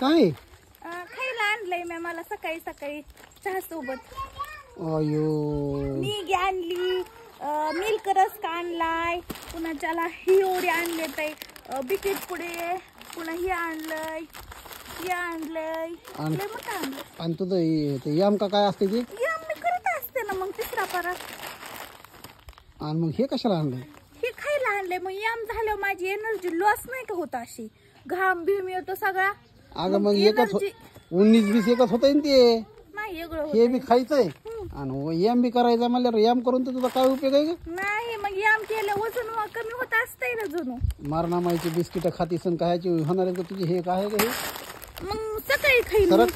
काय खायला आणलंय मी मला सकाळी सकाळी चहा सोबत. अयो मॅगी आणली, मिल्क रस्क आणलाय, पुन्हा त्याला हिओरी आणले ते बिस्किट पुडे, पुन्हा हे आणलंय, हे आणलंय, लय मोठं आणलंय. आणि तुझं ते याम का काय असते ते याम मी करत असते ना मग तिसरा परत. आणि मग हे कशाला आणलंय? हे खायला आणलंय मग याम झाल्यावर माझी एनर्जी लॉस नाही का होत, अशी घाम बिम येतो सगळा. अगं मग एकच 19-20 एकच होत ते नाही वेगळं हे होत बी खायचंय आणि एम बी करायचं म्हणल्यावर एम करून तर तुझा काय उपयोग आहे का? नाही. मग याम केलं वजन कमी होत असतंय ना जणू. मारणामाईची बिस्किट खाती सण कायची होणार आहे का तुझी? हे काय आहे का हे? मग सकाळी खाईन सरक.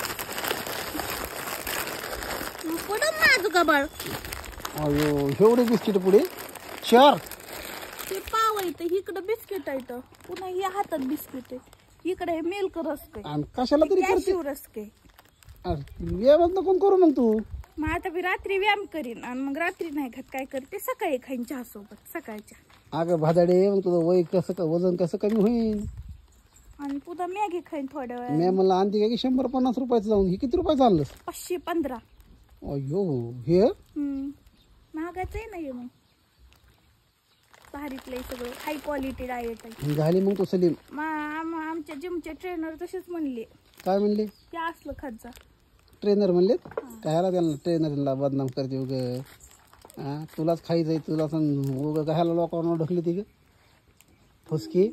पडत माझं का बाळ. अयो एवढे बिस्किट पुढे 4. ते पाव आहे तर इकडं बिस्किट आहे तर पुन्हा हे हातात बिस्किट आहे, इकडे हे मिल्क रस्क आहे, आणि कशाला तरी करते कॅश्यू रस्क आहे. व्यायाम नको करू मग तू. मग आता मी रात्री व्यायाम करीन आणि मग रात्री नाही खात, काय करते सकाळी खाईन चहा सोबत सकाळच्या. अगं भादाडे मग तुझं वय कसं वजन कसं कमी होईल? आणि पुन्हा मॅगी खाईन थोड्या वेळा. मी मला आणते का की 150 रुपयाचं जाऊन हे किती रुपयाचं आणलंस? 515. अयो हे महागाच आहे ना हे. मग भारीतलं सगळं हाय क्वालिटी डाएट आहे. झाली मग तू सलीम. आमच्या जिमचे ट्रेनर तसेच म्हणले, काय म्हणले? ते असलं खात जा. ट्रेनर म्हणले कायला त्यांना ट्रेनरला बदनाम करते उग? तुलाच खायचंय तुला उग घ्यायला लोकांना ढकली ती ग फुसकी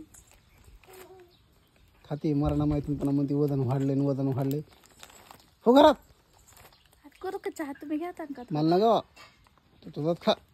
खाती मरणा माहिती पण म्हणते वजन वाढले हो घरात. करू का चहा, तुम्ही घेता का? मला ना ग तुझाच खा.